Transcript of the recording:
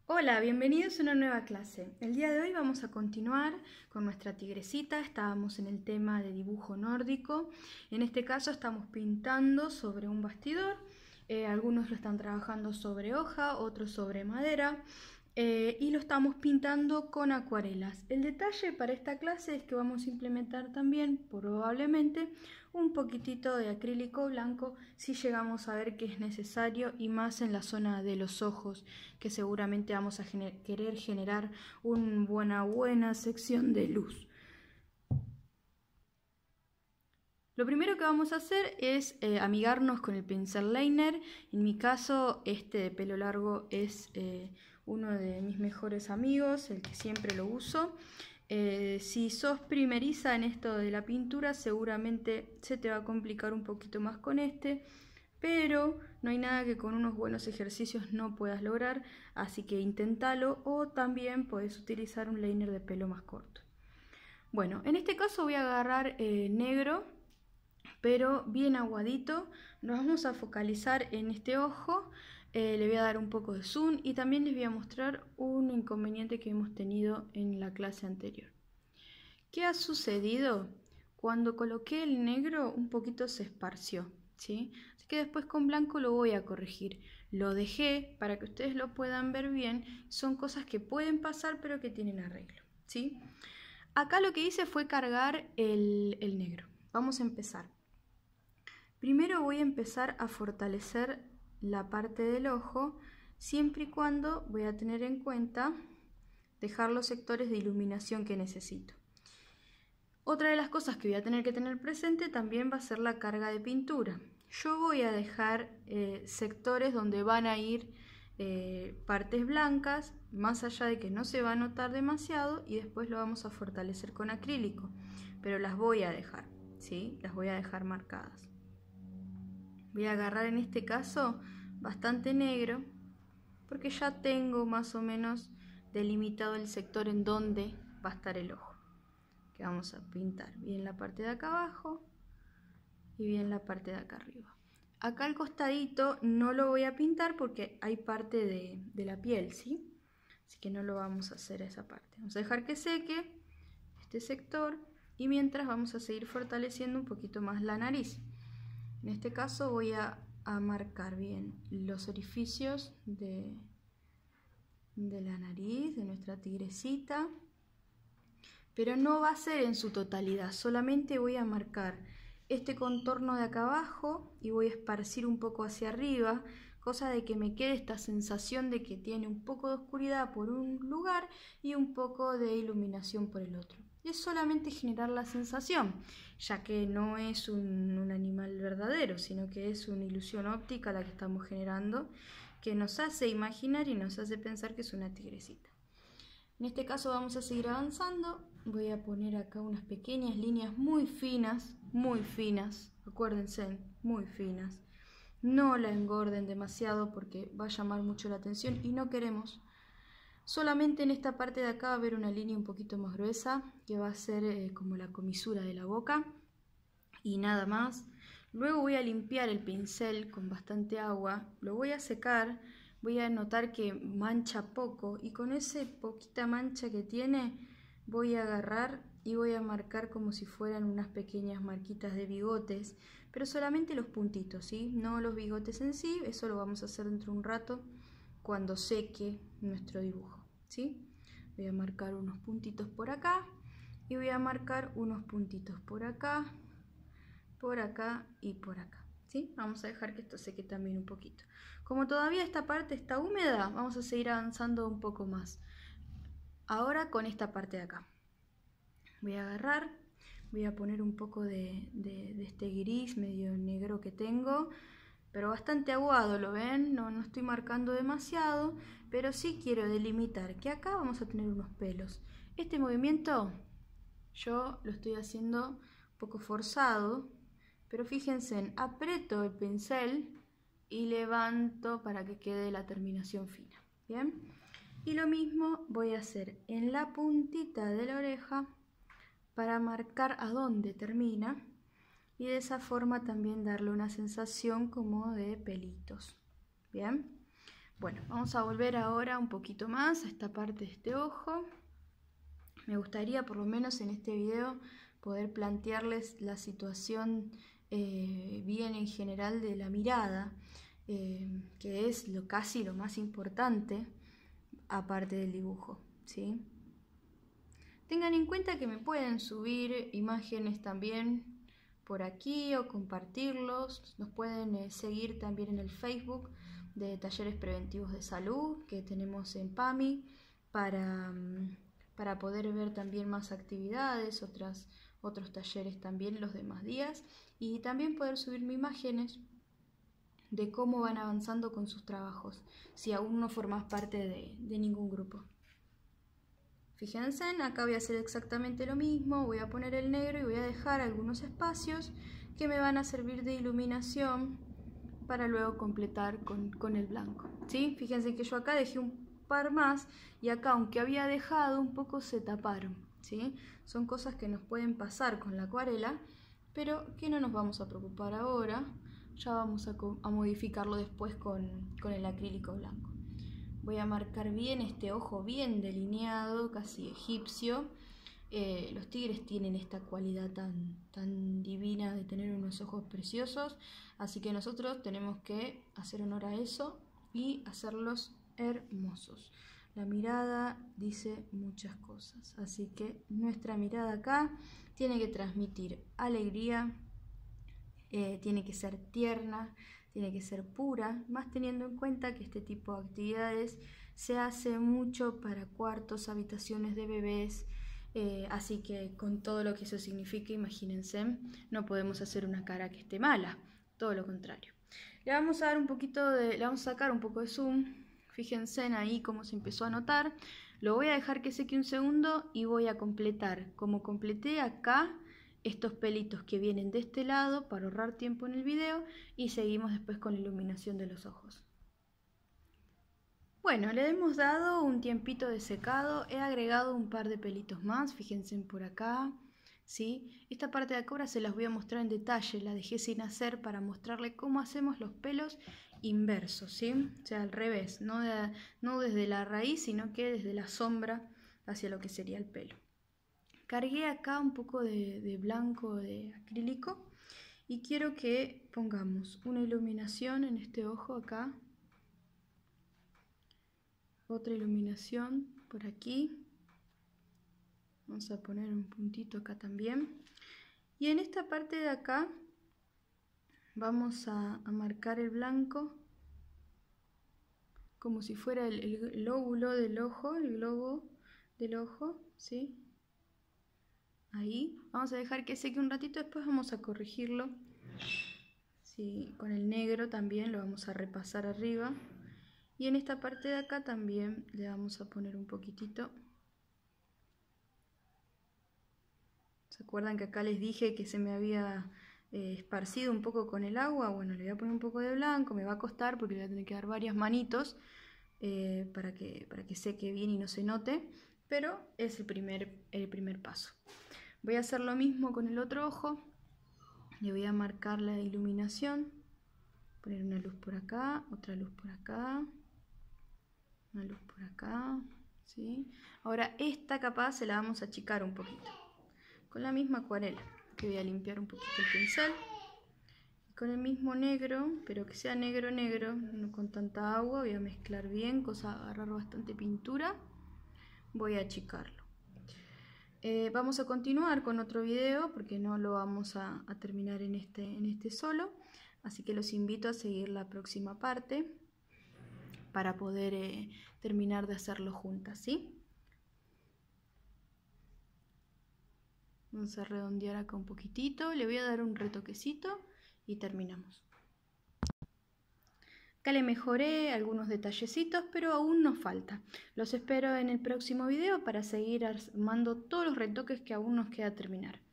Hola, bienvenidos a una nueva clase. El día de hoy vamos a continuar con nuestra tigrecita. Estábamos en el tema de dibujo nórdico. En este caso estamos pintando sobre un bastidor. Algunos lo están trabajando sobre hoja, otros sobre madera. Y lo estamos pintando con acuarelas. El detalle para esta clase es que vamos a implementar también, probablemente, un poquitito de acrílico blanco si llegamos a ver que es necesario, y más en la zona de los ojos, que seguramente vamos a querer generar una buena sección de luz. Lo primero que vamos a hacer es amigarnos con el pincel liner. En mi caso, este de pelo largo es uno de mis mejores amigos, el que siempre lo uso. Si sos primeriza en esto de la pintura, seguramente se te va a complicar un poquito más con este, pero no hay nada que con unos buenos ejercicios no puedas lograr, así que inténtalo, o también podés utilizar un liner de pelo más corto. Bueno, en este caso voy a agarrar negro, pero bien aguadito. Nos vamos a focalizar en este ojo. Le voy a dar un poco de zoom y también les voy a mostrar un inconveniente que hemos tenido en la clase anterior. ¿Qué ha sucedido? Cuando coloqué el negro un poquito se esparció, ¿sí? Así que después con blanco lo voy a corregir. Lo dejé para que ustedes lo puedan ver bien. Son cosas que pueden pasar pero que tienen arreglo, ¿sí? Acá lo que hice fue cargar el negro. Vamos a empezar. Primero voy a empezar a fortalecer la parte del ojo, siempre y cuando voy a tener en cuenta dejar los sectores de iluminación que necesito. Otra de las cosas que voy a tener que tener presente también va a ser la carga de pintura. Yo voy a dejar sectores donde van a ir partes blancas, más allá de que no se va a notar demasiado, y después lo vamos a fortalecer con acrílico, pero las voy a dejar, ¿sí? Las voy a dejar marcadas. Voy a agarrar en este caso bastante negro, porque ya tengo más o menos delimitado el sector en donde va a estar el ojo, que vamos a pintar bien la parte de acá abajo y bien la parte de acá arriba. Acá al costadito no lo voy a pintar porque hay parte de la piel, ¿sí? Así que no lo vamos a hacer a esa parte. Vamos a dejar que seque este sector y mientras vamos a seguir fortaleciendo un poquito más la nariz. En este caso voy a marcar bien los orificios de la nariz, de nuestra tigrecita, pero no va a ser en su totalidad, solamente voy a marcar este contorno de acá abajo y voy a esparcir un poco hacia arriba, cosa de que me quede esta sensación de que tiene un poco de oscuridad por un lugar y un poco de iluminación por el otro. Y es solamente generar la sensación, ya que no es un animal verdadero, sino que es una ilusión óptica la que estamos generando, que nos hace imaginar y nos hace pensar que es una tigrecita. En este caso vamos a seguir avanzando. Voy a poner acá unas pequeñas líneas muy finas, acuérdense, muy finas. No la engorden demasiado porque va a llamar mucho la atención y no queremos. Solamente en esta parte de acá va a haber una línea un poquito más gruesa que va a ser como la comisura de la boca y nada más. Luego voy a limpiar el pincel con bastante agua, lo voy a secar, voy a notar que mancha poco y con esa poquita mancha que tiene voy a agarrar y voy a marcar como si fueran unas pequeñas marquitas de bigotes, pero solamente los puntitos, ¿sí? No los bigotes en sí, eso lo vamos a hacer dentro de un rato cuando seque nuestro dibujo, ¿sí? Voy a marcar unos puntitos por acá y voy a marcar unos puntitos por acá y por acá, ¿sí? Vamos a dejar que esto seque también un poquito. Como todavía esta parte está húmeda, vamos a seguir avanzando un poco más. Ahora con esta parte de acá. Voy a agarrar, voy a poner un poco de este gris medio negro que tengo, pero bastante aguado, ¿lo ven? No estoy marcando demasiado, pero sí quiero delimitar que acá vamos a tener unos pelos. Este movimiento yo lo estoy haciendo un poco forzado, pero fíjense, aprieto el pincel y levanto para que quede la terminación fina, ¿bien? Y lo mismo voy a hacer en la puntita de la oreja para marcar a dónde termina y de esa forma también darle una sensación como de pelitos, ¿bien? Bueno, vamos a volver ahora un poquito más a esta parte de este ojo. Me gustaría, por lo menos en este video, poder plantearles la situación bien en general de la mirada, que es casi lo más importante, aparte del dibujo, ¿sí? Tengan en cuenta que me pueden subir imágenes también por aquí o compartirlos. Nos pueden seguir también en el Facebook de Talleres Preventivos de Salud que tenemos en PAMI para poder ver también más actividades, otros talleres también los demás días, y también poder subirme imágenes de cómo van avanzando con sus trabajos, si aún no formas parte de ningún grupo. Fíjense, acá voy a hacer exactamente lo mismo, voy a poner el negro y voy a dejar algunos espacios que me van a servir de iluminación para luego completar con el blanco, ¿sí? Fíjense que yo acá dejé un par más y acá, aunque había dejado, un poco se taparon, ¿sí? Son cosas que nos pueden pasar con la acuarela, pero que no nos vamos a preocupar ahora, ya vamos a modificarlo después con el acrílico blanco. Voy a marcar bien este ojo bien delineado, casi egipcio. Los tigres tienen esta cualidad tan divina de tener unos ojos preciosos, así que nosotros tenemos que hacer honor a eso y hacerlos hermosos. La mirada dice muchas cosas, así que nuestra mirada acá tiene que transmitir alegría, tiene que ser tierna, tiene que ser pura, más teniendo en cuenta que este tipo de actividades se hace mucho para cuartos, habitaciones de bebés, así que con todo lo que eso significa, imagínense, no podemos hacer una cara que esté mala, todo lo contrario. Le vamos a dar le vamos a sacar un poco de zoom, fíjense ahí cómo se empezó a notar. Lo voy a dejar que seque un segundo y voy a completar, como completé acá, estos pelitos que vienen de este lado para ahorrar tiempo en el video, y seguimos después con la iluminación de los ojos. Bueno, le hemos dado un tiempito de secado, he agregado un par de pelitos más, fíjense por acá, ¿sí? Esta parte de acá ahora se las voy a mostrar en detalle, la dejé sin hacer para mostrarle cómo hacemos los pelos inversos, ¿sí? O sea, al revés, no desde la raíz, sino que desde la sombra hacia lo que sería el pelo. Cargué acá un poco de blanco de acrílico y quiero que pongamos una iluminación en este ojo acá, otra iluminación por aquí, vamos a poner un puntito acá también, y en esta parte de acá vamos a marcar el blanco como si fuera el lóbulo del ojo, el globo del ojo, ¿sí? Ahí, vamos a dejar que seque un ratito, después vamos a corregirlo, ¿sí? Con el negro también lo vamos a repasar arriba, y en esta parte de acá también le vamos a poner un poquitito. ¿Se acuerdan que acá les dije que se me había esparcido un poco con el agua? Bueno, le voy a poner un poco de blanco, me va a costar porque le voy a tener que dar varias manitos para que seque bien y no se note, pero es el primer paso. Voy a hacer lo mismo con el otro ojo, le voy a marcar la iluminación, poner una luz por acá, otra luz por acá, una luz por acá, ¿sí? Ahora esta capa se la vamos a achicar un poquito, con la misma acuarela, que voy a limpiar un poquito el pincel, y con el mismo negro, pero que sea negro, no con tanta agua, voy a mezclar bien, cosa de agarrar bastante pintura, voy a achicarlo. Vamos a continuar con otro video porque no lo vamos a terminar en este solo, así que los invito a seguir la próxima parte para poder terminar de hacerlo juntas, ¿sí? Vamos a redondear acá un poquitito, le voy a dar un retoquecito y terminamos. Acá le mejoré algunos detallecitos, pero aún nos falta. Los espero en el próximo video para seguir armando todos los retoques que aún nos queda terminar.